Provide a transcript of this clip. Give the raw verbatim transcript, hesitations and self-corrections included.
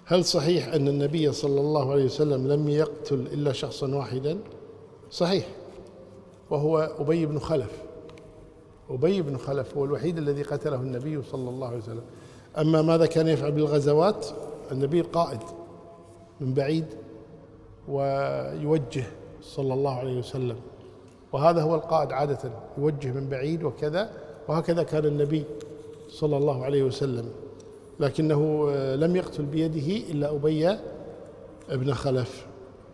هل صحيح أن النبي صلى الله عليه وسلم لم يقتل إلا شخصا واحدا؟ صحيح، وهو أبي بن خلف. أبي بن خلف هو الوحيد الذي قتله النبي صلى الله عليه وسلم. أما ماذا كان يفعل بالغزوات؟ النبي القائد من بعيد ويوجه صلى الله عليه وسلم، وهذا هو القائد عادة، يوجه من بعيد وكذا، وهكذا كان النبي صلى الله عليه وسلم، لكنه لم يقتل بيده إلا أبي بن خلف.